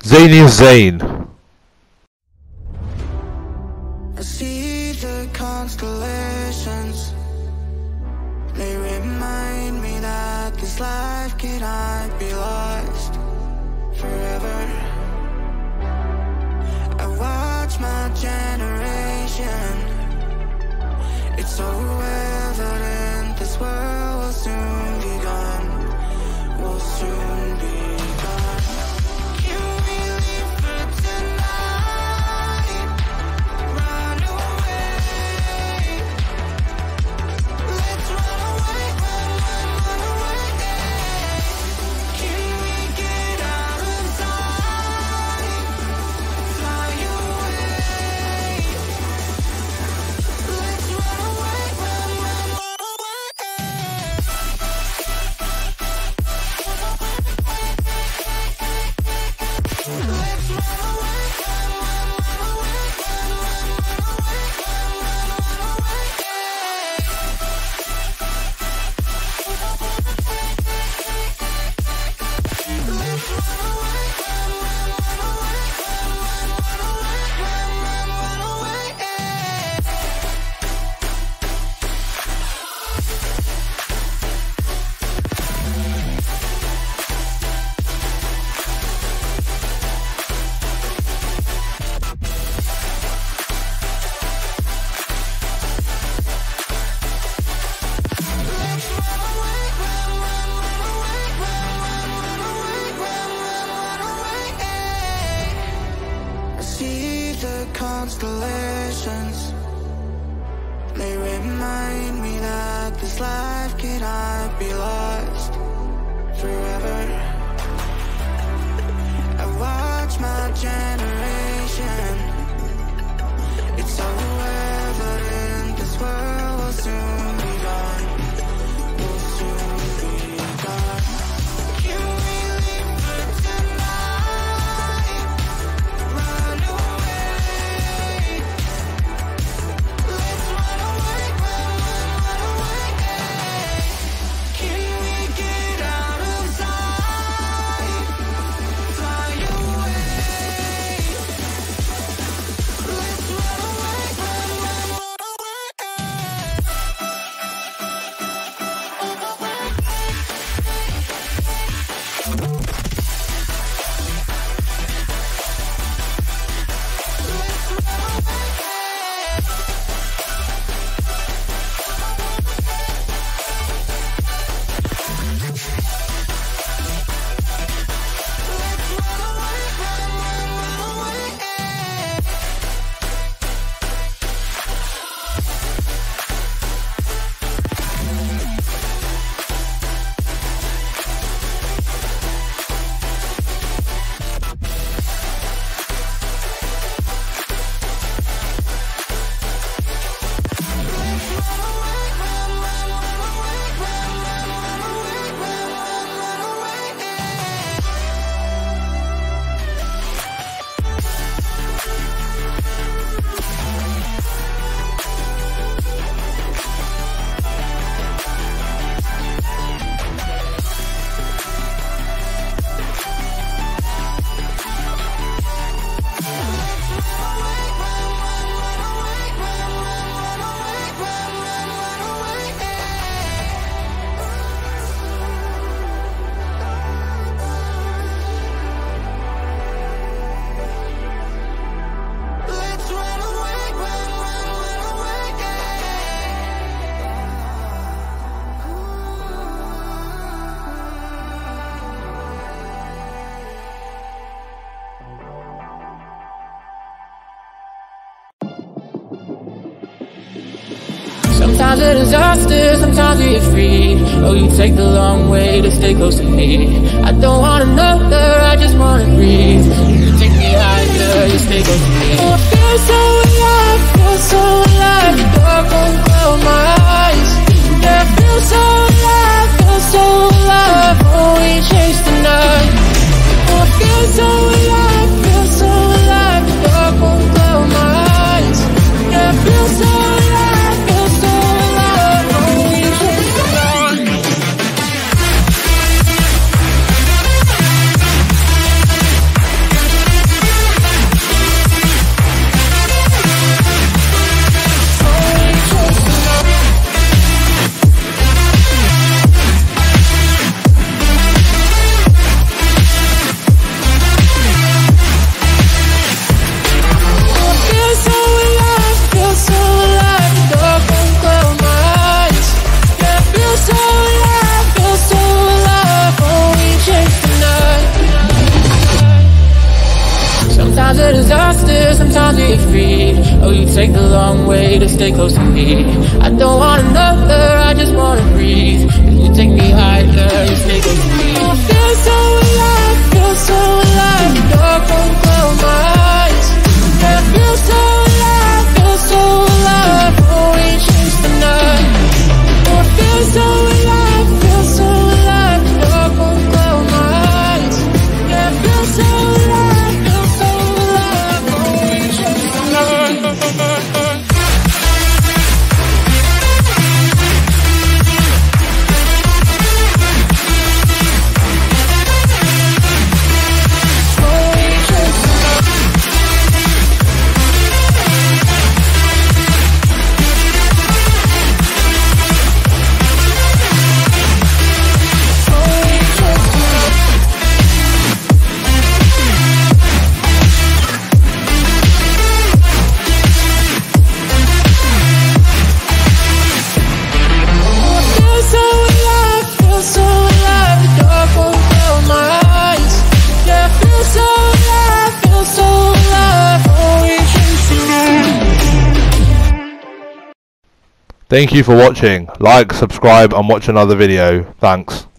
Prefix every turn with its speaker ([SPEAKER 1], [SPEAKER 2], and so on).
[SPEAKER 1] Zayn Zayn.
[SPEAKER 2] I see the constellations. They remind me that this life cannot be lost forever. I watch my generation. It's so evident this world will soon be gone. Will soon be gone. Can we live for tonight? Run away. Let's run away, run away. Can we get out of sight? Fly away. Let's run away, run away. I see the constellations. They remind me that this life cannot be lost forever. I watch my generation. It's so evident this world will soon be gone. Will soon be gone. Can we live for tonight? Run away. Let's run away, run away. Can we get out of sight? Fly away. Let's run away, run away. Let's run away, run away.
[SPEAKER 3] Sometimes a disaster, sometimes we get free. Oh, you take the long way to stay close to me. I don't wanna know her, I just wanna breathe. You take me higher, you stay close to me. Oh, I feel so alive, feel so alive. The dark won't close my eyes. Yeah, I feel so alive, feel so alive. Oh, we chase the night. Oh, I feel so alive, feel so alive. The dark won't close my eyes. Yeah, I feel so alive, feel so alive. Oh, we chase the night. get freed. Oh, you take the long way to stay close to me. I don't want another, I just wanna breathe. You take me higher, you stay close to me. I feel so alive, feel so alive. Dark won't close my eyes. Yeah, I feel so alive, feel so alive. Oh, we chase the night. Oh, I feel so alive, feel so alive. Dark won't close my eyes. Yeah, I feel so alive, feel so alive. Oh, we chase the night.
[SPEAKER 1] Thank you for watching. Like, subscribe and watch another video. Thanks.